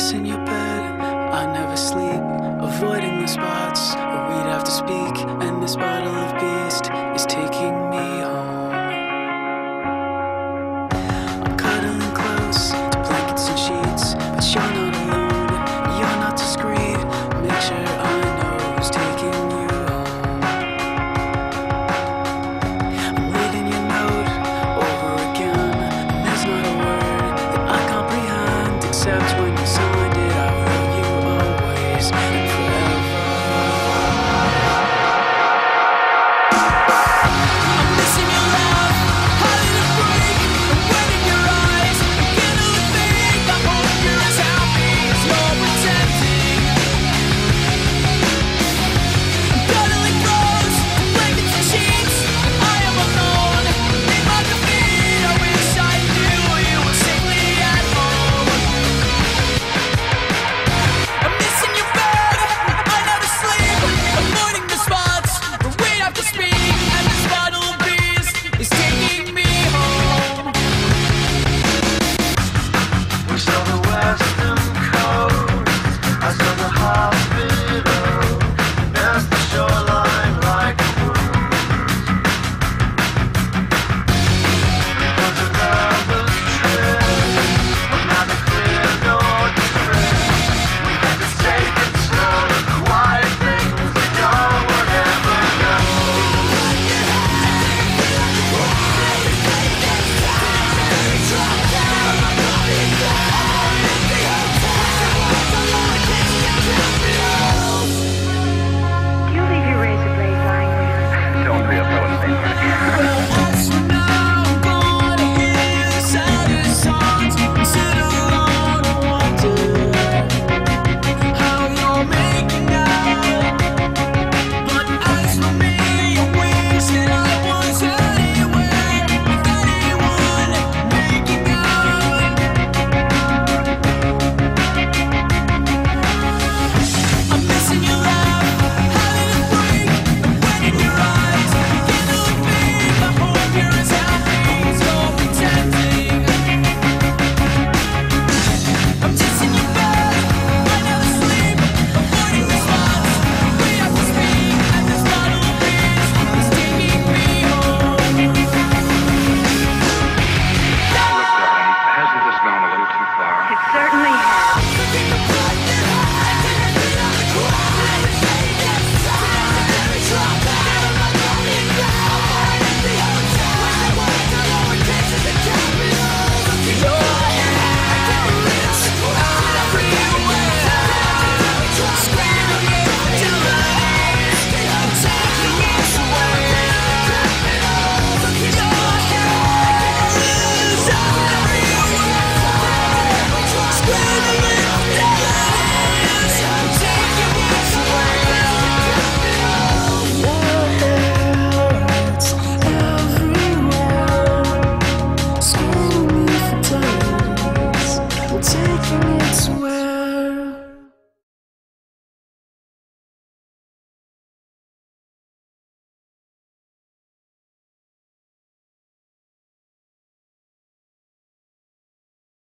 in your bed, I never sleep, avoiding the spots where we'd have to speak. And this bottle of beast is taking me home. I'm cuddling close to blankets and sheets, but you're not alone, you're not discreet. Make sure I know who's taking you home. I'm reading your note over again, and there's not a word that I comprehend, except when you signed it, I will you always and forever. I'm missing your laugh, hiding a break, and wet in your eyes. I can't look big, I hope you're as happy as you're pretending. I'm cuddling close to blankets and sheets. I am alone in my defeat. I wish I knew you were safely at home. I'm missing your bed, I never sleep, avoiding the spots where we'd have to speak. And this bottle of beers is taking me home. We saw the western coast, I saw the hospital, past the shoreline like a wound. It was a lover's trip, but neither clear nor distress. We had to take it slow, the quiet things that no one ever knows. You leave your razor blade lying around. Don't be a fellow thing. As for now, I'm gonna hear the saddest songs and sit alone and wonder how you're making out. But as for me, I wish that I was anywhere with anyone making out. I'm missing your laugh, having a break, and wet in your eyes. Can't look big, I hope you're as happy as you're pretending. I'm just in your bed, I never sleep, avoiding the spots we have to speak. And this bottle of beers is taking me home. Look, darling, hasn't this gone a little too far? It certainly has. Your hands